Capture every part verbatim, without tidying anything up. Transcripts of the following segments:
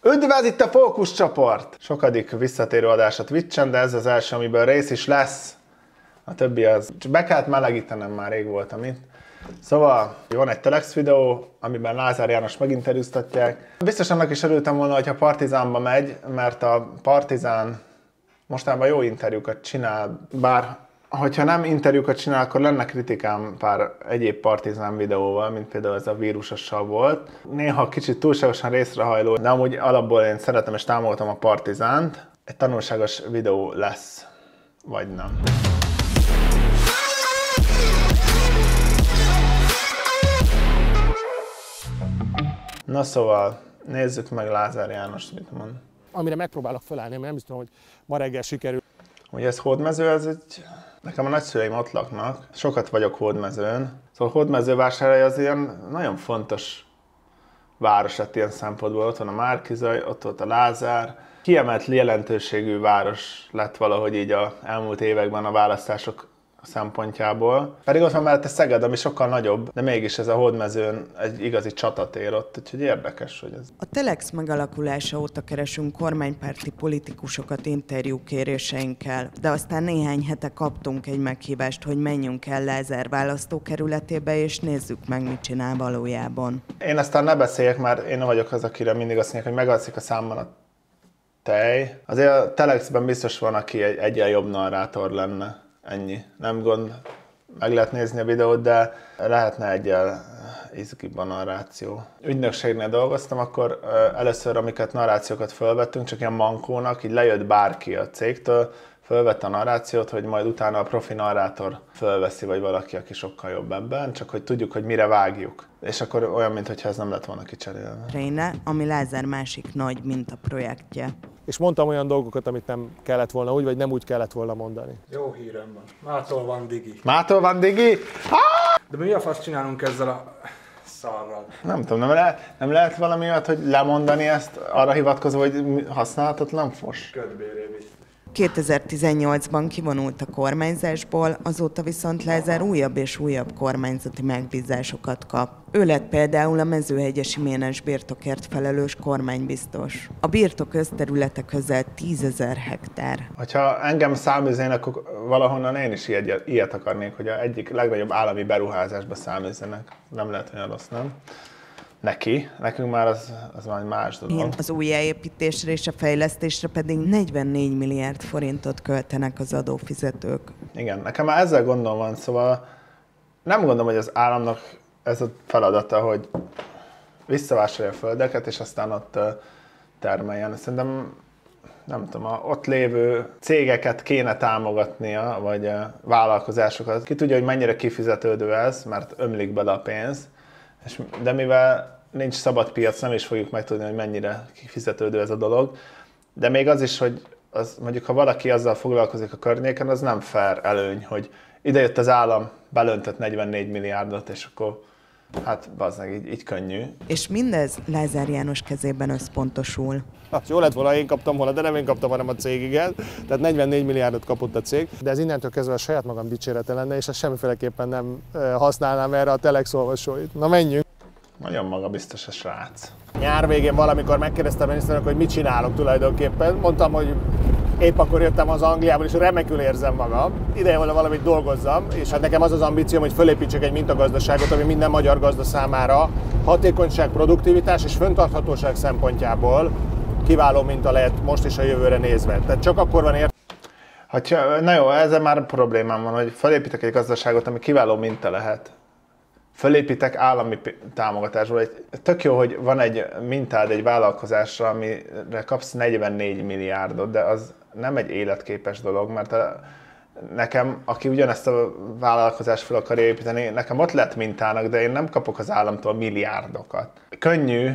Üdv, itt a Fókusz csoport! Sokadik visszatérő adás a Twitchen, de ez az első, amiből rész is lesz. A többi az... Csak be kellett melegítenem, már rég voltam itt. Szóval van egy Telex videó, amiben Lázár János meginterjúztatják. Biztos annak is örültem volna, hogyha Partizánba megy, mert a Partizán mostában jó interjúkat csinál, bár hogyha nem interjúkat csinál, akkor lenne kritikám pár egyéb Partizán videóval, mint például ez a vírusossal volt. Néha kicsit túlságosan részrehajló, de amúgy alapból én szeretem és támogatom a Partizánt. Egy tanulságos videó lesz, vagy nem. Na szóval, nézzük meg Lázár János, mit mond. Amire megpróbálok felállni, mert nem biztos, hogy ma reggel sikerül. Ugye ez Hódmező, ez egy... Nekem a nagyszüleim ott laknak, sokat vagyok Hódmezőn. Szóval Hódmezővásárhely az ilyen nagyon fontos város lett ilyen szempontból. Ott van a Márki-Zay, ott volt a Lázár. Kiemelt jelentőségű város lett valahogy így az elmúlt években a választások szempontjából. Pedig ott van mellette Szeged, ami sokkal nagyobb, de mégis ez a Hódmezőn egy igazi csatatér ott, úgyhogy érdekes, hogy ez. A Telex megalakulása óta keresünk kormánypárti politikusokat interjúkéréseinkkel, de aztán néhány hete kaptunk egy meghívást, hogy menjünk el Lázár választókerületébe, és nézzük meg, mit csinál valójában. Én aztán ne beszéljek, mert én vagyok az, akire mindig azt mondják, hogy megalszik a számban a tej. Azért a Telexben biztos van, aki egy egyen jobb narrátor lenne. Ennyi. Nem gond, meg lehet nézni a videót, de lehetne egyel izgibb a narráció. Ügynökségnél dolgoztam, akkor először, amiket narrációkat fölvettünk, csak ilyen mankónak, így lejött bárki a cégtől, fölvette a narrációt, hogy majd utána a profi narrátor fölveszi, vagy valaki, aki sokkal jobb ebben, csak hogy tudjuk, hogy mire vágjuk. És akkor olyan, mintha ez nem lett volna kicserélve. Réne, ami Lázár másik nagy mintaprojektje. És mondtam olyan dolgokat, amit nem kellett volna úgy, vagy nem úgy kellett volna mondani. Jó hírem van. Mától van digi. Mától van digi? De mi a fasz csinálunk ezzel a szarral? Nem tudom, nem, le, nem lehet valami olyat, hogy lemondani ezt arra hivatkozva, hogy használhatatlan fos? Ködbéré biztos. kétezer-tizennyolcban kivonult a kormányzásból, azóta viszont Lázár újabb és újabb kormányzati megbízásokat kap. Ő lett például a mezőhegyesi ménes birtokért felelős kormánybiztos. A birtok közterülete közel tízezer hektár. Ha engem száműznének, akkor valahonnan én is ilyet, ilyet akarnék, hogy az egyik legnagyobb állami beruházásba száműzzenek. Nem lehet olyan rossz, nem? Neki, nekünk már az, az már más dolog. Az újjáépítésre és a fejlesztésre pedig negyvennégy milliárd forintot költenek az adófizetők. Igen, nekem már ezzel gondom van, szóval nem gondolom, hogy az államnak ez a feladata, hogy visszavásárolja a földeket, és aztán ott termeljen. Szerintem, nem tudom, a ott lévő cégeket kéne támogatnia, vagy vállalkozásokat. Ki tudja, hogy mennyire kifizetődő ez, mert ömlik bele a pénz. És, de mivel nincs szabad piac, nem is fogjuk megtudni, hogy mennyire kifizetődő ez a dolog. De még az is, hogy az, mondjuk ha valaki azzal foglalkozik a környéken, az nem fair előny, hogy idejött az állam, belöntött negyvennégy milliárdot, és akkor hát bazdmeg, így, így könnyű. És mindez Lázár János kezében összpontosul. Hát jó lett volna, én kaptam volna, de nem én kaptam, hanem a cég, igen. Tehát negyvennégy milliárdot kapott a cég, de ez innentől kezdve a saját magam dicsérete lenne, és ezt semmiféleképpen nem használnám erre a Telex olvasóit. Na menjünk! Nagyon magabiztos a srác. Nyár végén valamikor megkérdeztem a miniszterelnök, hogy mit csinálok tulajdonképpen. Mondtam, hogy épp akkor jöttem az Angliából, és remekül érzem magam. Ideje volna valamit dolgozzam, és hát nekem az az ambícióm, hogy fölépítsek egy mintagazdaságot, ami minden magyar gazda számára hatékonyság, produktivitás és fenntarthatóság szempontjából kiváló minta lehet most és a jövőre nézve. Tehát csak akkor van ért. Ha, na jó, ezzel már problémám van, hogy felépítek egy gazdaságot, ami kiváló minta lehet. Fölépítek állami támogatásból. Tök jó, hogy van egy mintád egy vállalkozásra, amire kapsz negyvennégy milliárdot, de az nem egy életképes dolog, mert a, nekem, aki ugyanezt a vállalkozást fel akarja építeni, nekem ott lett mintának, de én nem kapok az államtól milliárdokat. Könnyű,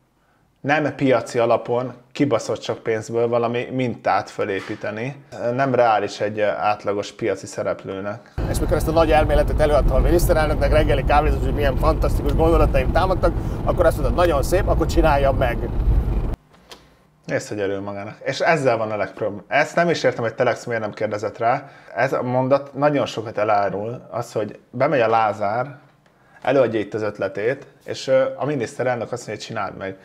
nem piaci alapon, kibaszott sok pénzből valami mintát fölépíteni. Nem reális egy átlagos piaci szereplőnek. És mikor ezt a nagy elméletet előadtam a miniszterelnöknek reggeli kávézat, hogy milyen fantasztikus gondolataim támadtak, akkor azt mondod, nagyon szép, akkor csináljam meg. Nézd, hogy örül magának. És ezzel van a legprobléma. Ezt nem is értem, hogy Telex miért nem kérdezett rá. Ez a mondat nagyon sokat elárul. Az, hogy bemegy a Lázár, előadja itt az ötletét, és a miniszterelnök azt mondja, hogy csináld meg.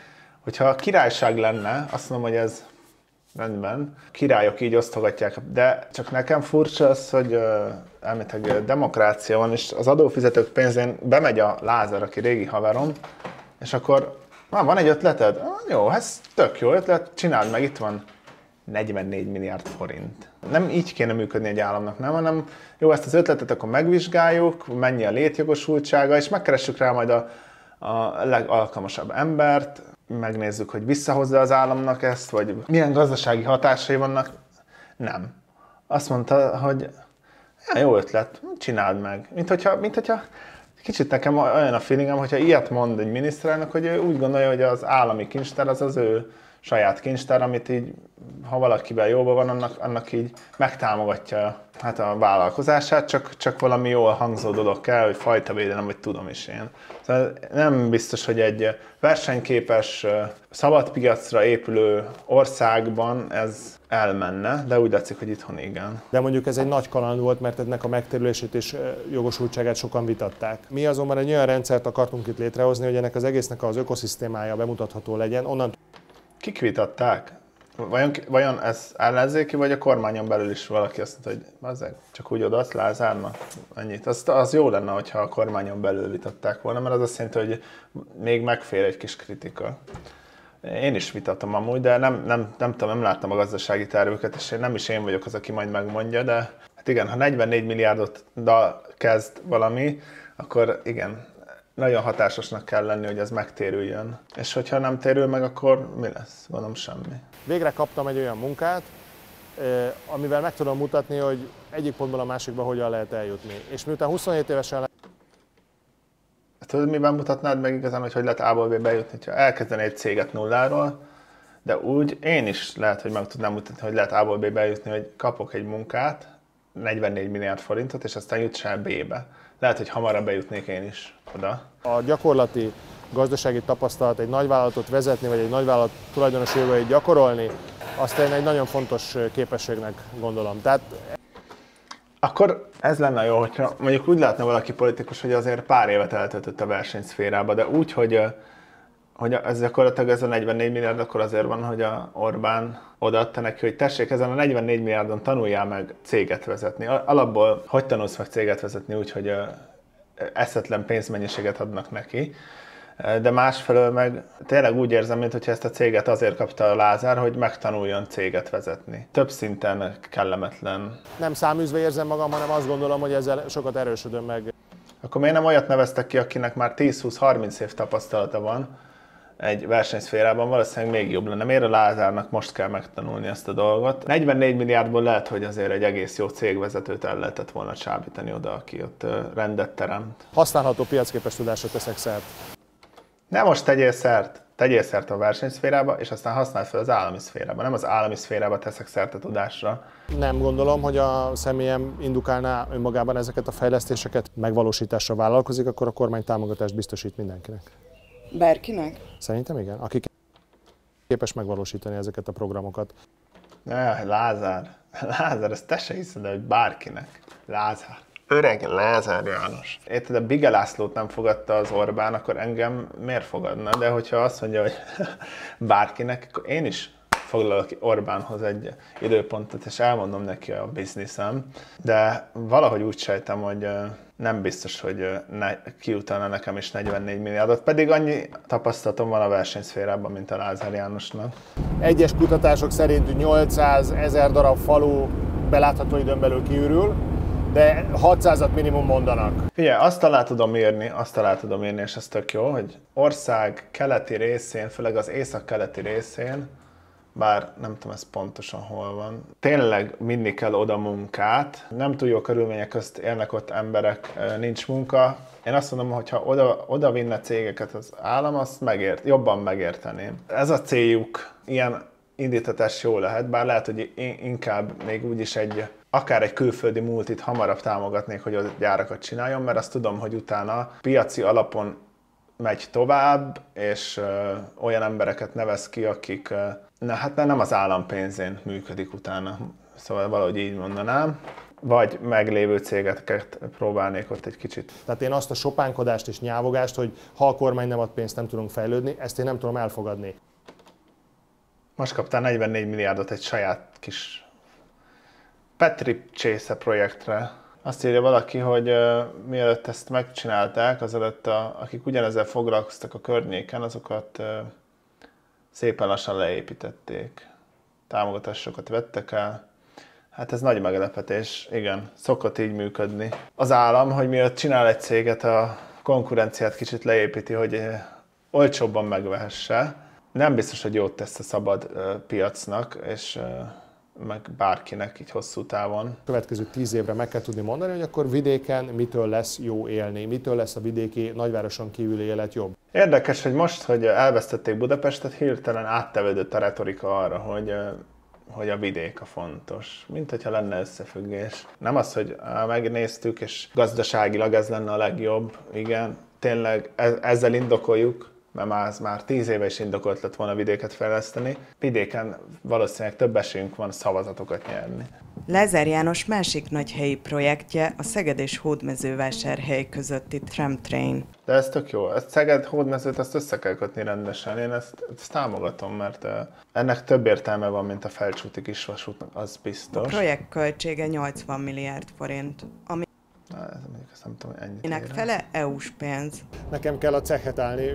Hogyha a királyság lenne, azt mondom, hogy ez rendben, királyok így osztogatják, de csak nekem furcsa az, hogy uh, elméletileg demokrácia van, és az adófizetők pénzén bemegy a Lázár, aki régi haverom, és akkor ah, van egy ötleted? Ah, jó, ez tök jó ötlet, csináld meg, itt van negyvennégy milliárd forint. Nem így kéne működni egy államnak, nem, hanem jó, ezt az ötletet akkor megvizsgáljuk, mennyi a létjogosultsága, és megkeressük rá majd a, a legalkalmasabb embert, megnézzük, hogy visszahozza az államnak ezt, vagy milyen gazdasági hatásai vannak. Nem. Azt mondta, hogy ja, jó ötlet, csináld meg. Mint hogyha, mint hogyha kicsit nekem olyan a feelingem, hogyha ilyet mond egy miniszterelnök, hogy ő úgy gondolja, hogy az állami kincstár az az ő saját kincstár, amit így, ha valakivel jóban van, annak, annak így megtámogatja hát a vállalkozását, csak, csak valami jól hangzó dolog kell, hogy fajtavédelem, vagy tudom is én. Szóval nem biztos, hogy egy versenyképes, szabad piacra épülő országban ez elmenne, de úgy látszik, hogy itthon igen. De mondjuk ez egy nagy kaland volt, mert ennek a megtérülését és jogosultságát sokan vitatták. Mi azonban egy olyan rendszert akartunk itt létrehozni, hogy ennek az egésznek az ökoszisztémája bemutatható legyen. Onnan Kik vitatták? Vajon, vajon ez ellenzéki, vagy a kormányon belül is valaki azt mondta, hogy bazzeg, csak úgy odaadsz Lázárnak? Ennyit. Az, az jó lenne, hogyha a kormányon belül vitatták volna, mert az azt jelenti, hogy még megfér egy kis kritika. Én is vitatom amúgy, de nem, nem, nem tudom, nem láttam a gazdasági tervüket, és én nem is én vagyok az, aki majd megmondja, de hát igen, ha negyvennégy milliárdot kezd valami, akkor igen, nagyon hatásosnak kell lenni, hogy ez megtérüljön. És hogyha nem térül meg, akkor mi lesz? Gondolom semmi. Végre kaptam egy olyan munkát, amivel meg tudom mutatni, hogy egyik pontból a másikba hogyan lehet eljutni. És miután huszonhét évesen le... Tudod, miben mutatnád meg igazán, hogy hogy lehet A-ból B-be jutni? Ha elkezdeni egy céget nulláról, de úgy én is lehet, hogy meg tudnám mutatni, hogy lehet A-ból B-be jutni, hogy kapok egy munkát, negyvennégy milliárd forintot, és aztán juts el B-be. Lehet, hogy hamarabb bejutnék én is oda. A gyakorlati gazdasági tapasztalat, egy nagyvállalatot vezetni, vagy egy nagyvállalat tulajdonosi jogait gyakorolni, azt én egy nagyon fontos képességnek gondolom. Tehát... Akkor ez lenne jó, hogyha mondjuk úgy látna valaki politikus, hogy azért pár évet eltöltött a versenyszférába, de úgy, hogy, hogy ez gyakorlatilag ez a negyvennégy milliárd, akkor azért van, hogy a Orbán odaadta neki, hogy tessék, ezen a negyvennégy milliárdon tanuljál meg céget vezetni. Alapból hogy tanulsz meg céget vezetni úgy, hogy eszetlen pénzmennyiséget adnak neki, de másfelől meg tényleg úgy érzem, mintha ezt a céget azért kapta a Lázár, hogy megtanuljon céget vezetni. Több szinten kellemetlen. Nem száműzve érzem magam, hanem azt gondolom, hogy ezzel sokat erősödöm meg. Akkor miért nem olyat neveztek ki, akinek már tíz-húsz-harminc év tapasztalata van egy versenyszférában, valószínűleg még jobb lenne. Miért a Lázárnak most kell megtanulni ezt a dolgot? negyvennégy milliárdból lehet, hogy azért egy egész jó cégvezetőt el lehetett volna csábítani oda, aki ott rendet teremt. Használható piacképes tudásra teszek szert. Nem most tegyél szert, tegyél szert a versenyszférába, és aztán használd fel az állami szférába. Nem az állami szférába teszek szert a tudásra. Nem gondolom, hogy a személyem indukálná önmagában ezeket a fejlesztéseket, megvalósításra vállalkozik, akkor a kormány támogatást biztosít mindenkinek. Bárkinek? Szerintem igen, aki képes megvalósítani ezeket a programokat. Ne, Lázár, Lázár, ezt te se hiszed, hogy bárkinek. Lázár. Öreg Lázár János. Érted, a Bige Lászlót nem fogadta az Orbán, akkor engem miért fogadna? De hogyha azt mondja, hogy bárkinek, akkor én is foglalok Orbánhoz egy időpontot, és elmondom neki a bizniszem. De valahogy úgy sejtem, hogy nem biztos, hogy ne, kiutalna nekem is negyvennégy milliárdot, pedig annyi tapasztalatom van a versenyszférában, mint a Lázár Jánosnak. Egyes kutatások szerint nyolcszázezer darab falu belátható időn belül kiürül, de hatszázat minimum mondanak. Figyelj, azt alá tudom írni, azt alá tudom írni, és ez tök jó, hogy ország keleti részén, főleg az észak-keleti részén, bár nem tudom, ez pontosan hol van, tényleg vinni kell oda munkát, nem túl jó körülmények közt élnek ott emberek, nincs munka. Én azt mondom, hogy ha oda, oda vinne cégeket az állam, azt megért, jobban megérteném. Ez a céljuk, ilyen indítatás jó lehet, bár lehet, hogy inkább még úgyis egy akár egy külföldi multit hamarabb támogatnék, hogy a gyárakat csináljon, mert azt tudom, hogy utána piaci alapon megy tovább, és ö, olyan embereket nevez ki, akik ö, ne, hát nem az állam pénzén működik utána, szóval valahogy így mondanám. Vagy meglévő cégeket próbálnék ott egy kicsit. Tehát én azt a sopánkodást és nyávogást, hogy ha a kormány nem ad pénzt, nem tudunk fejlődni, ezt én nem tudom elfogadni. Most kaptál negyvennégy milliárdot egy saját kis Petri Csésze projektre. Azt írja valaki, hogy uh, mielőtt ezt megcsinálták, azelőtt a, akik ugyanezzel foglalkoztak a környéken, azokat uh, szépen lassan leépítették. Támogatásokat vettek el. Hát ez nagy meglepetés, igen, szokott így működni. Az állam, hogy mielőtt csinál egy céget, a konkurenciát kicsit leépíti, hogy uh, olcsóbban megvehesse. Nem biztos, hogy jót tesz a szabad uh, piacnak, és uh, meg bárkinek így hosszú távon. Következő tíz évre meg kell tudni mondani, hogy akkor vidéken mitől lesz jó élni, mitől lesz a vidéki nagyvároson kívüli élet jobb. Érdekes, hogy most, hogy elvesztették Budapestet, hirtelen áttevődött a retorika arra, hogy, hogy a vidék a fontos. Mint hogyha lenne összefüggés. Nem az, hogy megnéztük, és gazdaságilag ez lenne a legjobb. Igen, tényleg ezzel indokoljuk, mert már, már tíz éve is indokolt lett volna vidéket fejleszteni. Vidéken valószínűleg több esélyünk van szavazatokat nyerni. Lázár János másik nagy helyi projektje a Szeged és Hódmezővásárhely közötti tramtrain. De ez tök jó. Ezt Szeged, Hódmezőt azt össze kell kötni rendesen. Én ezt, ezt támogatom, mert ennek több értelme van, mint a Felcsúti kisvasútnak, az biztos. A projekt költsége nyolcvan milliárd forint, ami Na, ez mondjuk azt nem tudom, hogy ennyit ennek ér. fele é u-s pénz. Nekem kell a cehet állni.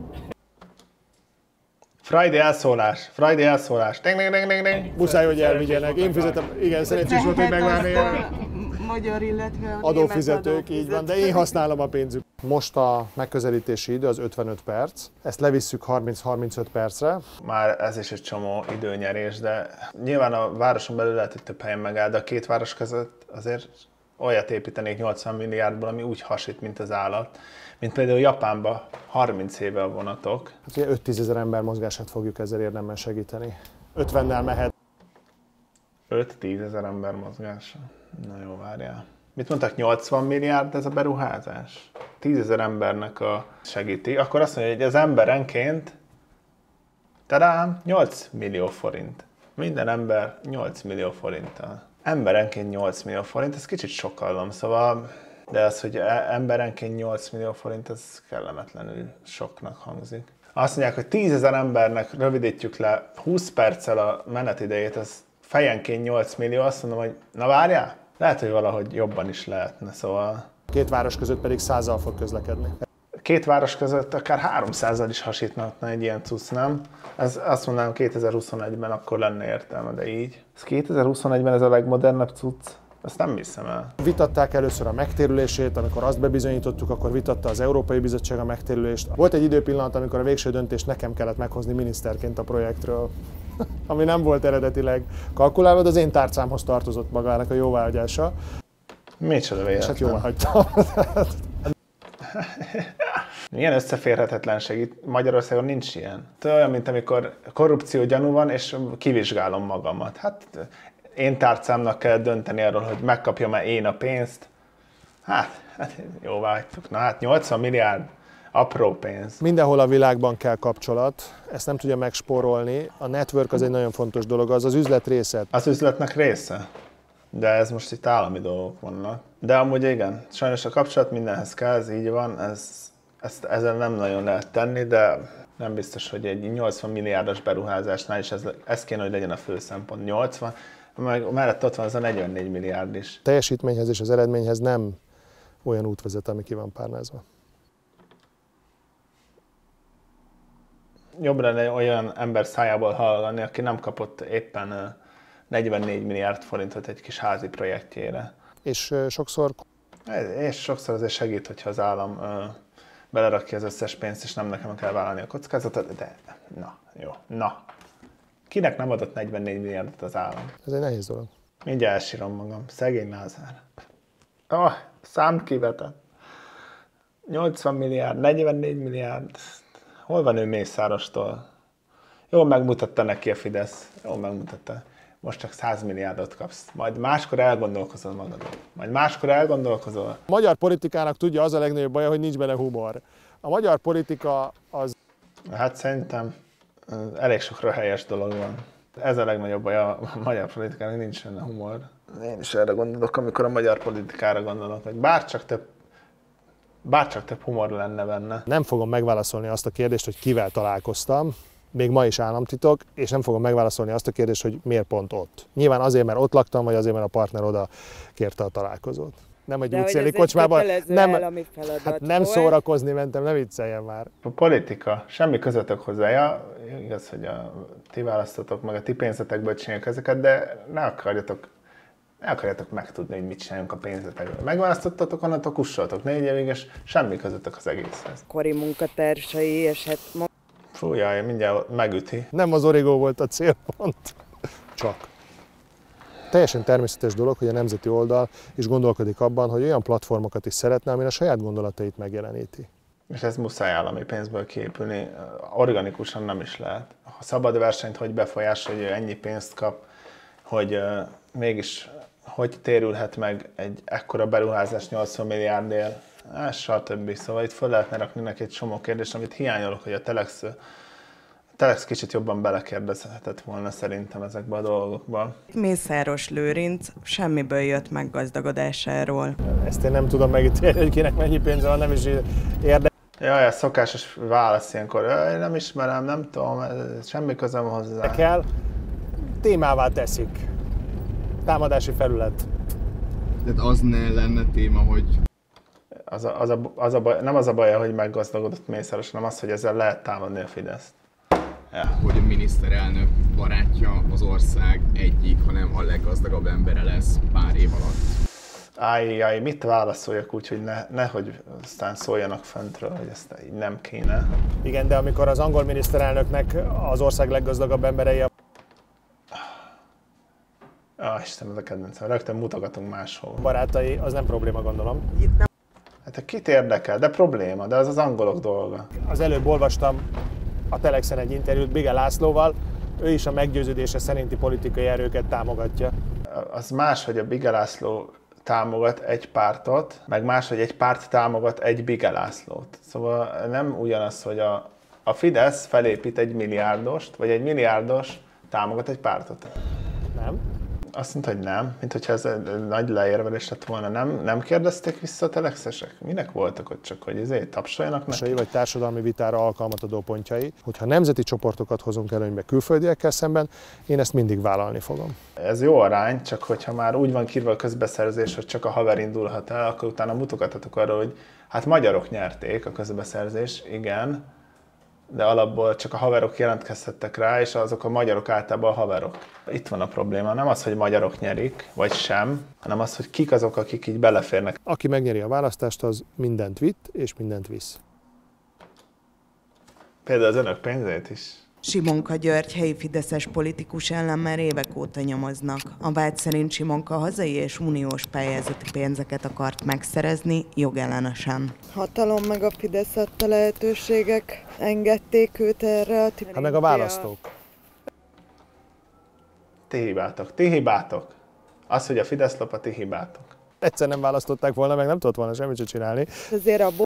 Friday elszólás, Friday elszólás. Ding, ding, ding, ding, ding. Muszáj, hogy elvigyenek. Én fizetem, igen, szerencsés volt, hogy megvárni. Magyar, illetve a Adófizetők, így van, de én használom a pénzük. Most a megközelítési idő az ötvenöt perc, ezt levisszük harminc-harmincöt percre. Már ez is egy csomó időnyerés, de nyilván a városon belül lehet, hogy több helyen megáll, de a két város között azért olyat építenék nyolcvan milliárdból, ami úgy hasít, mint az állat. Mint például Japánban harminc éve a vonatok. Hát öt-tízezer ember mozgását fogjuk ezzel érdemben segíteni. ötvennel mehet. öt-tízezer ember mozgása. Na jó, várjál. Mit mondtak, nyolcvan milliárd ez a beruházás? tízezer embernek a segíti. Akkor azt mondja, hogy az emberenként tadám, nyolc millió forint. Minden ember nyolc millió forinttal. Emberenként nyolc millió forint, ez kicsit sokallom, szóval, de az, hogy emberenként nyolc millió forint, ez kellemetlenül soknak hangzik. Azt mondják, hogy tízezer embernek rövidítjük le húsz perccel a menetidejét, ez fejenként nyolc millió, azt mondom, hogy na várjál, lehet, hogy valahogy jobban is lehetne, szóval. Két város között pedig százzal fog közlekedni. Két város között akár háromszázzal is hasíthatna egy ilyen cucc, nem? Ez azt mondanám kétezer-huszonegyben akkor lenne értelme, de így. Ez kétezer-huszonegyben ez a legmodernebb cucc? Ezt nem hiszem el. Vitatták először a megtérülését, amikor azt bebizonyítottuk, akkor vitatta az Európai Bizottság a megtérülést. Volt egy időpillanat, amikor a végső döntést nekem kellett meghozni miniszterként a projektről, ami nem volt eredetileg kalkulálva, de az én tárcámhoz tartozott magának a jóváhagyása. Micsoda véletlen. És hát jóvá hagytam. Milyen összeférhetetlenség? Itt Magyarországon nincs ilyen. Olyan, mint amikor korrupció gyanú van, és kivizsgálom magamat. Hát én tárcámnak kell dönteni arról, hogy megkapjam-e én a pénzt. Hát, hát jóvá hagytuk. Na hát nyolcvan milliárd, apró pénz. Mindenhol a világban kell kapcsolat, ezt nem tudja megspórolni. A network az egy nagyon fontos dolog, az az üzlet része. Az üzletnek része? De ez most itt állami dolgok vannak. De amúgy igen, sajnos a kapcsolat mindenhez kell, ez így van, ez, ezt, ezzel nem nagyon lehet tenni, de nem biztos, hogy egy nyolcvan milliárdos beruházásnál is ez, ez kéne, hogy legyen a fő szempont. nyolcvan, meg mellett ott van az a negyvennégy milliárd is. A teljesítményhez és az eredményhez nem olyan út vezet, ami ki van párnázva. Jobb lenne olyan ember szájából hallani, aki nem kapott éppen negyvennégy milliárd forintot egy kis házi projektjére. És sokszor... És sokszor azért segít, hogyha az állam ö, belerakja az összes pénzt, és nem nekem kell vállalni a kockázatot, de na, jó, na. Kinek nem adott negyvennégy milliárdot az állam? Ez egy nehéz dolog. Mindjárt elsírom magam. Szegény Lázár. Oh, számt kivetett. nyolcvan milliárd, negyvennégy milliárd. Hol van ő Mészárostól? Jól megmutatta neki a Fidesz. Jól megmutatta. Most csak száz milliárdot kapsz. Majd máskor elgondolkozol magadon. Majd máskor elgondolkozol. A magyar politikának tudja az a legnagyobb baja, hogy nincs benne humor. A magyar politika az... Hát szerintem elég sokra helyes dolog van. Ez a legnagyobb baj a magyar politikának, nincs benne humor. Én is erre gondolok, amikor a magyar politikára gondolok, hogy bárcsak több, bárcsak több humor lenne benne. Nem fogom megválaszolni azt a kérdést, hogy kivel találkoztam. még ma is államtitok, és nem fogom megválaszolni azt a kérdést, hogy miért pont ott. Nyilván azért, mert ott laktam, vagy azért, mert a partner oda kérte a találkozót. Nem egy útszéli kocsmában, nem, hát nem szórakozni mentem, ne vicceljen már. A politika, semmi közöttök hozzá. Ja, igaz, hogy a, ti választotok meg, a ti pénzetekből csináljuk ezeket, de ne akarjatok, ne akarjatok megtudni, hogy mit csináljunk a pénzetekből. Megválasztottatok, onnantól kussoltok négy évig, és semmi közöttök az egészhez. Kori munkatársai, és hát... Fú, jaj, mindjárt megüti. Nem az Origo volt a célpont, csak. Teljesen természetes dolog, hogy a nemzeti oldal is gondolkodik abban, hogy olyan platformokat is szeretne, amin a saját gondolatait megjeleníti. És ez muszáj állami pénzből kiépülni, organikusan nem is lehet. A szabad versenyt hogy befolyásolja, hogy ő ennyi pénzt kap, hogy uh, mégis hogy térülhet meg egy ekkora beruházás nyolcvan milliárdért, és stb. Szóval itt föl lehetne rakni neki egy csomó kérdést, amit hiányolok, hogy a Telex, a Telex kicsit jobban belekérdezhetett volna szerintem ezekbe a dolgokba. Mészáros Lőrinc semmiből jött meg gazdagodásáról. Ezt én nem tudom megítélni, hogy kinek mennyi pénze van, nem is érdekel. Jaj, a szokásos válasz ilyenkor, én nem ismerem, nem tudom, semmi közöm hozzá. Kell, témává teszik. Támadási felület. Tehát az ne lenne téma, hogy... Az a, az a, az a baj, nem az a baj, hogy meggazdagodott Mészáros, hanem az, hogy ezzel lehet támadni a Fideszt. Ja. Hogy a miniszterelnök barátja az ország egyik, hanem a leggazdagabb embere lesz pár év alatt. Ájjaj, mit válaszoljak úgy, hogy ne, nehogy aztán szóljanak föntről, hogy ezt így nem kéne. Igen, de amikor az angol miniszterelnöknek az ország leggazdagabb emberei a... Ah, Isten, ez a kedvencem. Rögtön mutogatunk máshol. barátai, az nem probléma, gondolom. Hát kit érdekel? De probléma, de az az angolok dolga. Az előbb olvastam a Telexen egy interjút Bige Lászlóval, ő is a meggyőződése szerinti politikai erőket támogatja. Az más, hogy a Bige László támogat egy pártot, meg más, hogy egy párt támogat egy Bige Lászlót. Szóval nem ugyanaz, hogy a, a Fidesz felépít egy milliárdost, vagy egy milliárdos támogat egy pártot. Nem? Azt mondta, hogy nem, mint hogyha ez egy nagy leérvelés lett volna. Nem, nem kérdezték vissza a telexesek? Minek voltak ott csak, hogy ezért tapsoljanak neki? Vagy társadalmi vitára alkalmat adó pontjai. Hogyha nemzeti csoportokat hozunk előnybe külföldiekkel szemben, én ezt mindig vállalni fogom. Ez jó arány, csak hogyha már úgy van kírva a közbeszerzés, hogy csak a haver indulhat el, akkor utána mutogathatok arra, hogy hát magyarok nyerték a közbeszerzés, igen, de alapból csak a haverok jelentkezhettek rá, és azok a magyarok általában a haverok. Itt van a probléma, nem az, hogy magyarok nyerik, vagy sem, hanem az, hogy kik azok, akik így beleférnek. Aki megnyeri a választást, az mindent vitt és mindent visz. Például az önök pénzét is. Simonka György helyi fideszes politikus ellen már évek óta nyomoznak. A vád szerint Simonka hazai és uniós pályázati pénzeket akart megszerezni jogellenesen. Hatalom meg a Fidesz adta lehetőségek, engedték őt erre a Hát meg a választók. Ti hibátok, ti hibátok. Az, hogy a Fidesz lop, a ti hibátok. Egyszer nem választották volna, meg nem tudott volna semmit sem csinálni. Azért abból...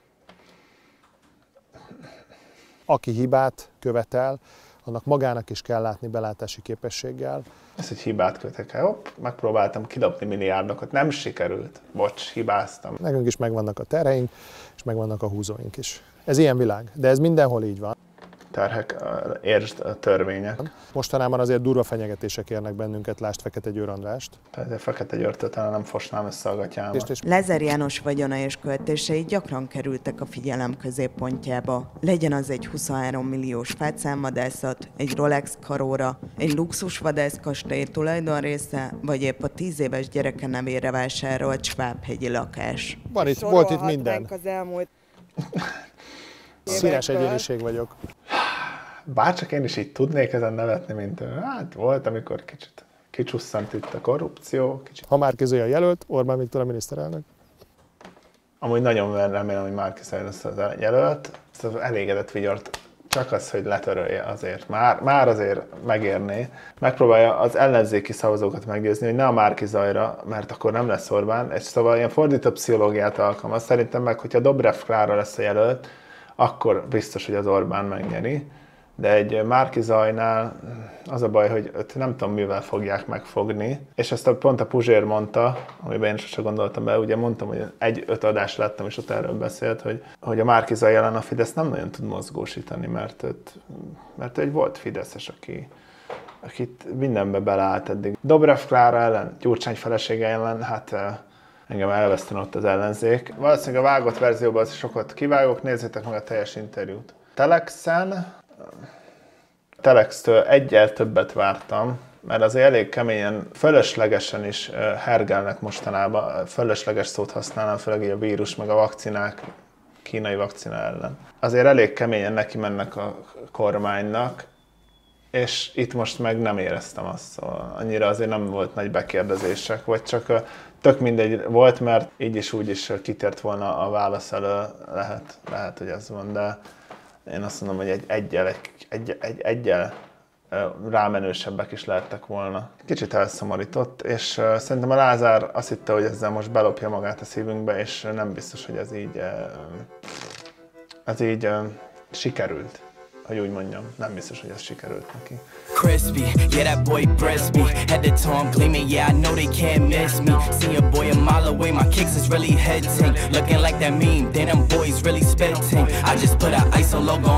Aki hibát követel, annak magának is kell látni belátási képességgel. Ez, hogy hibát követek el, hopp, megpróbáltam kilopni milliárdokat, nem sikerült. Bocs, hibáztam. Nekünk is megvannak a terheink, és megvannak a húzóink is. Ez ilyen világ, de ez mindenhol így van. Terhek, értsd a törvények. Mostanában azért durva fenyegetések érnek bennünket, lásd Fekete Győr Andrást. Tehát a Fekete Győrtől talán nem fosnám össze a gatyámat. Lázár János vagyona és költései gyakran kerültek a figyelem középpontjába. Legyen az egy huszonhárom milliós fácánvadászat, egy Rolex karóra, egy luxusvadászkastély tulajdonrésze, vagy épp a tíz éves gyereke nevére vásárolt Svábhegyi lakás. Van itt, volt itt minden. Az elmúlt... Színes egyéniség vagyok. Bárcsak én is így tudnék ezen nevetni, mint ő. Hát volt, amikor kicsit kicsusszant itt a korrupció. Kicsit. Ha Márki-Zay a jelölt, Orbán Viktor a miniszterelnök. Amúgy nagyon remélem, hogy Márki-Zay lesz az jelölt. Szóval elégedett Vigyort, csak az, hogy letörölje azért. Már, már azért megérné. Megpróbálja az ellenzéki szavazókat meggyőzni, hogy ne a Márki-Zayra, mert akkor nem lesz Orbán. És szóval ilyen fordított pszichológiát alkalmaz. Szerintem meg, hogyha Dobrev Klára lesz a jelölt, akkor biztos, hogy az Orbán megnyeri. De egy Márki-Zajnál az a baj, hogy őt nem tudom, mivel fogják megfogni. És ezt a, pont a Puzsér mondta, amiben én sose gondoltam be, ugye mondtam, hogy egy-öt adást láttam, és ott erről beszélt, hogy, hogy a Márki-Zaj ellen a Fidesz nem nagyon tud mozgósítani, mert, őt, mert ő egy volt fideszes, aki, akit mindenbe beleállt eddig. Dobrev Klára ellen, Gyurcsány felesége ellen, hát engem elveszteni ott az ellenzék. Valószínűleg a vágott verzióban az sokat kivágok, nézzétek meg a teljes interjút. Telexen, Telextől egyel többet vártam, mert azért elég keményen, fölöslegesen is hergelnek mostanában, fölösleges szót használnak, főleg a vírus meg a vakcinák, kínai vakcina ellen. Azért elég keményen neki mennek a kormánynak, és itt most meg nem éreztem azt, szóval annyira azért nem volt nagy bekérdezések, vagy csak tök mindegy volt, mert így is úgy is kitért volna a válasz elő, lehet, lehet, hogy ez van, de én azt mondom, hogy egy egyel, egy, egy, egy, egyel rámenősebbek is lehettek volna. Kicsit elszomorított, és uh, szerintem a Lázár azt hitte, hogy ezzel most belopja magát a szívünkbe, és nem biztos, hogy ez így, uh, ez így uh, sikerült, hogy úgy mondjam. Nem biztos, hogy ez sikerült neki. Crispy, yeah, that boy breast me. Head to toe, I'm gleaming, yeah, I know they can't miss me. See a boy a mile away, my kicks is really head ting. Looking like that meme, then them boys really spitting. I just put a I S O logo